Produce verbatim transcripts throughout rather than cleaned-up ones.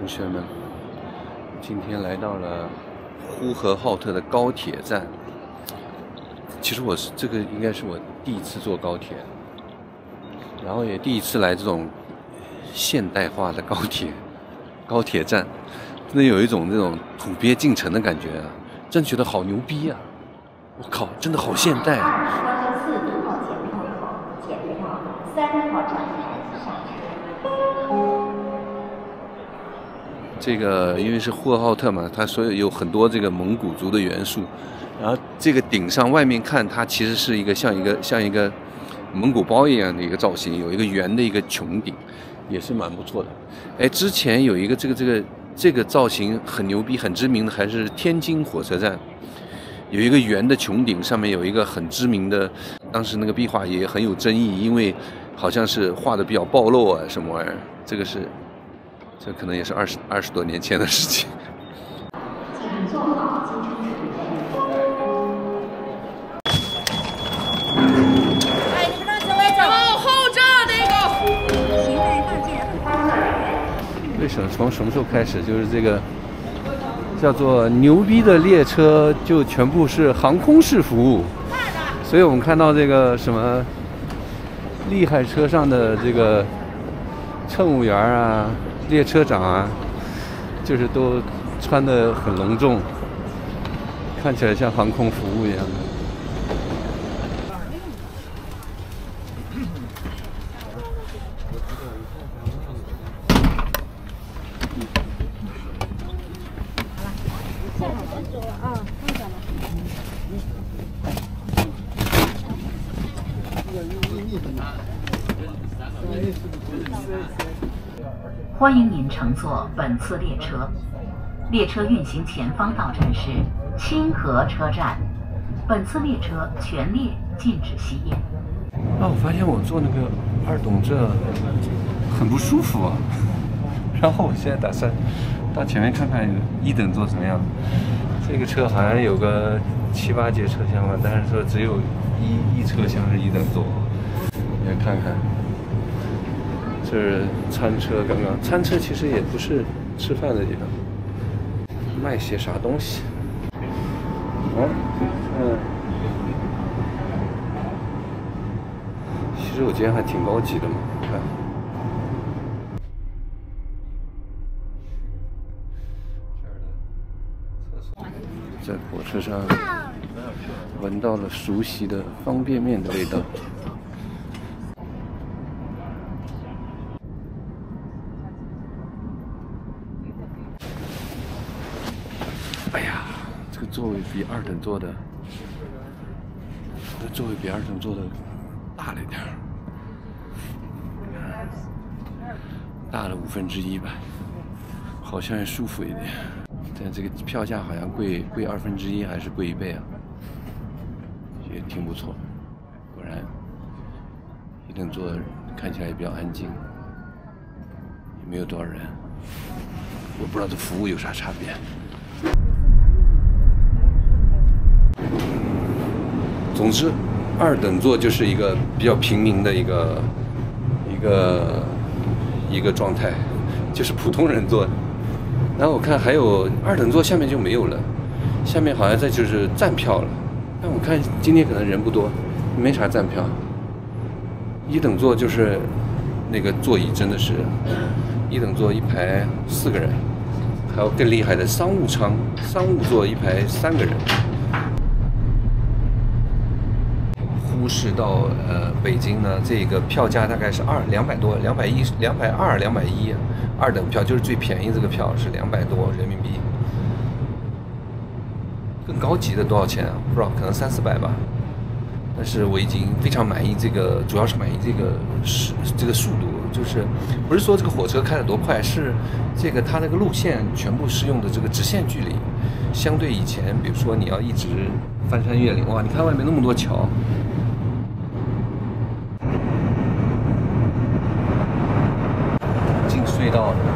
同学们，今天来到了呼和浩特的高铁站。其实我是这个应该是我第一次坐高铁，然后也第一次来这种现代化的高铁高铁站，真的有一种那种土鳖进城的感觉啊！真觉得好牛逼啊！我靠，真的好现代啊！ 四号检票口检票，三号站台上车。 这个因为是呼和浩特嘛，它所有有很多这个蒙古族的元素，然后这个顶上外面看，它其实是一个像一个像一个蒙古包一样的一个造型，有一个圆的一个穹顶，也是蛮不错的。哎，之前有一个这个这个这个造型很牛逼、很知名的，还是天津火车站，有一个圆的穹顶，上面有一个很知名的，当时那个壁画也很有争议，因为好像是画的比较暴露啊，什么玩意儿？这个是。这可能也是二十二十多年前的事情。 请坐好进车准备。 哎，你们让小伟往后站那个。 携带大件和包的人。 为什么从什么时候开始，就是这个叫做牛逼的列车就全部是航空式服务？所以我们看到这个什么厉害车上的这个乘务员啊。列车长啊，就是都穿得很隆重，看起来像航空服务一样的。 欢迎您乘坐本次列车。列车运行前方到站是清河车站。本次列车全列禁止吸烟。 啊，我发现我坐那个二等这很不舒服啊。然后我现在打算到前面看看一等座怎么样。这个车好像有个七八节车厢吧，但是说只有一一车厢是一等座。你来看看。这是餐车，刚刚餐车其实也不是吃饭的地方，卖些啥东西？哦，嗯，其实我今天还挺高级的嘛，看。这儿的厕所，在火车上闻到了熟悉的方便面的味道。哎呀，这个座位比二等座的，这座位比二等座的大了一点儿，大了五分之一吧，好像也舒服一点。但这个票价好像贵贵二分之一还是贵一倍啊，也挺不错。果然，一等座看起来也比较安静，也没有多少人。我不知道这服务有啥差别。总之，二等座就是一个比较平民的一个一个一个状态，就是普通人坐的。然后我看还有二等座下面就没有了，下面好像这就是站票了。但我看今天可能人不多，没啥站票。一等座就是那个座椅真的是，一等座一排四个人，还有更厉害的商务舱，商务座一排三个人。呼市到呃北京呢，这个票价大概是二两百多，两百一、两百二、两百一，二等票就是最便宜这个票是两百多人民币。更高级的多少钱啊？不知道，可能三四百吧。但是我已经非常满意这个，主要是满意这个是这个速度，就是不是说这个火车开得多快，是这个它那个路线全部是用的这个直线距离，相对以前，比如说你要一直翻山越岭，哇，你看外面那么多桥。进隧道了，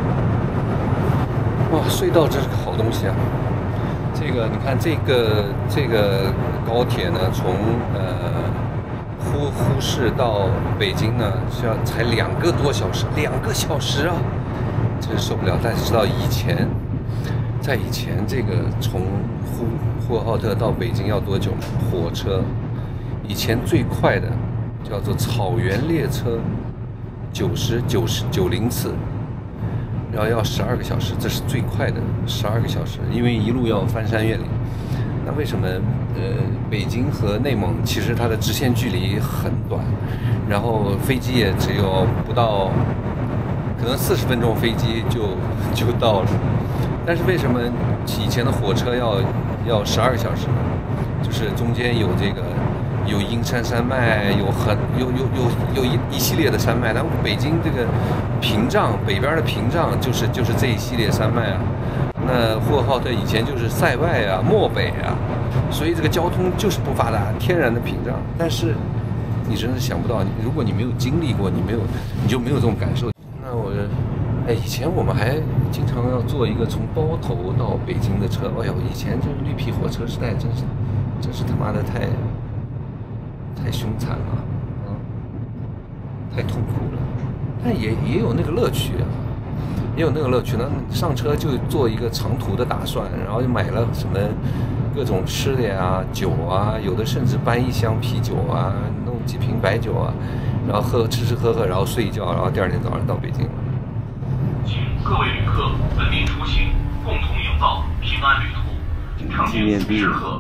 哇，隧道真是个好东西啊！这个你看，这个这个高铁呢，从呃呼呼市到北京呢，需要才两个多小时，两个小时啊！ 真是受不了。但是知道以前，在以前这个从呼呼和浩特到北京要多久吗？火车以前最快的叫做草原列车，九十九十九零次，然后要十二个小时，这是最快的十二个小时，因为一路要翻山越岭。那为什么呃北京和内蒙其实它的直线距离很短，然后飞机也只有不到可能四十分钟飞机就就到了，但是为什么以前的火车要要十二个小时呢？就是中间有这个有阴山山脉，有很有有有有一一系列的山脉。那北京这个屏障北边的屏障就是就是这一系列山脉啊。那呼和浩特以前就是塞外啊、漠北啊，所以这个交通就是不发达，天然的屏障。但是你真是想不到，如果你没有经历过，你没有你就没有这种感受。那我，哎，以前我们还经常要坐一个从包头到北京的车。哎呦，以前这绿皮火车时代真是真是他妈的太太凶残了啊，太痛苦了。但也也有那个乐趣啊。也有那个乐趣呢，上车就做一个长途的打算，然后就买了什么各种吃的呀、酒啊，有的甚至搬一箱啤酒啊，弄几瓶白酒啊，然后喝吃吃喝喝，然后睡一觉，然后第二天早上到北京了。 请各位旅客文明出行，共同营造平安旅途。 纪念币，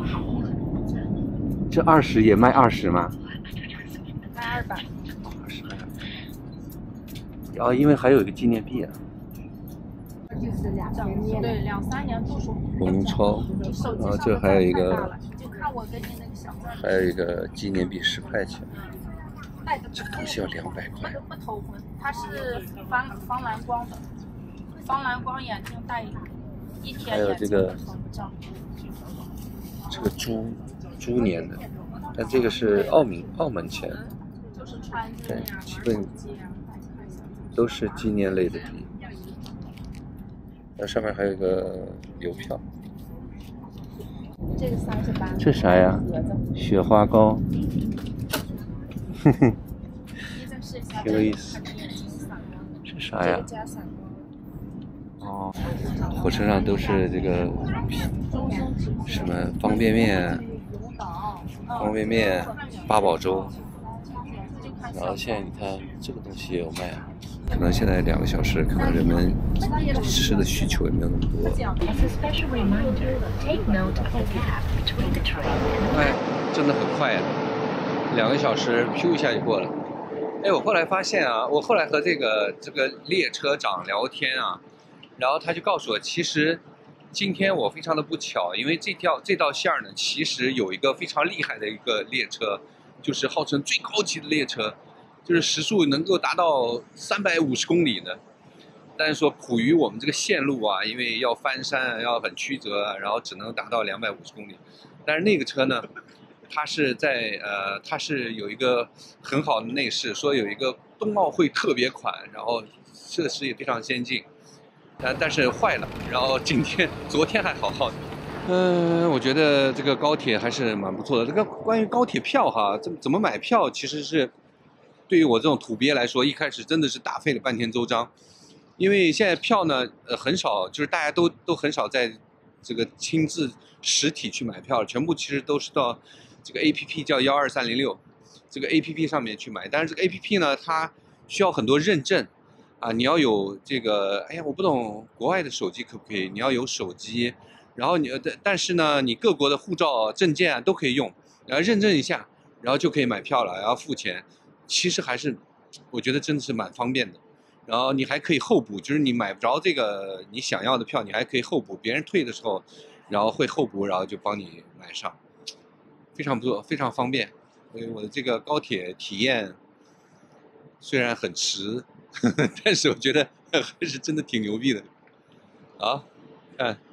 这二十也卖二十吗？ 卖二百。 二十卖。然后因为还有一个纪念币啊。 就是两三年，对，两三年度数。 红钞，然后这还有一个， 就看我给你那个小字。 还有一个纪念币十块钱，这个东西要两百块。 不头昏，它是防防蓝光的，防蓝光眼镜戴一天。 还有这个，这个猪猪年的，但这个是澳门澳门钱，对，基本都是纪念类的币。那上面还有一个邮票， 这个三十八。 这啥呀？雪花膏，哼哼，挺有意思。这啥呀？哦，火车上都是这个什么方便面、方便面、八宝粥，然后现在你看这个东西也有卖啊。可能现在两个小时，可能人们吃的需求也没有那么多。哎，真的很快呀，两个小时咻一下就过了。哎，我后来发现啊，我后来和这个这个列车长聊天啊，然后他就告诉我，其实今天我非常的不巧，因为这条这道线呢，其实有一个非常厉害的一个列车，就是号称最高级的列车。就是时速能够达到三百五十公里的，但是说苦于我们这个线路啊，因为要翻山，要很曲折，然后只能达到两百五十公里。但是那个车呢，它是在呃，它是有一个很好的内饰，说有一个冬奥会特别款，然后设施也非常先进，但但是坏了，然后今天昨天还好好的。嗯、呃，我觉得这个高铁还是蛮不错的。这个关于高铁票哈，怎怎么买票，其实是。对于我这种土鳖来说，一开始真的是打费了半天周章，因为现在票呢，呃，很少，就是大家都都很少在这个亲自实体去买票了，全部其实都是到这个 A P P 叫幺二三零六这个 A P P 上面去买。但是这个 A P P 呢，它需要很多认证啊，你要有这个，哎呀，我不懂国外的手机可不可以？你要有手机，然后你但是呢，你各国的护照、证件啊都可以用，然后认证一下，然后就可以买票了，然后付钱。其实还是，我觉得真的是蛮方便的。然后你还可以候补，就是你买不着这个你想要的票，你还可以候补，别人退的时候，然后会候补，然后就帮你买上，非常不错，非常方便。所以我的这个高铁体验虽然很迟，呵呵但是我觉得还是真的挺牛逼的。好，看。